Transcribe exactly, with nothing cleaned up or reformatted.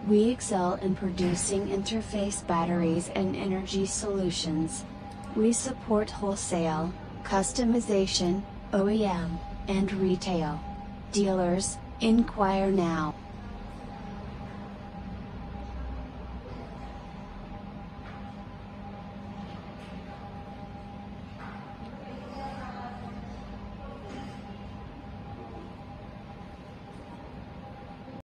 We excel in producing interface batteries and energy solutions. We support wholesale, customization, O E M, and retail. Dealers, inquire now.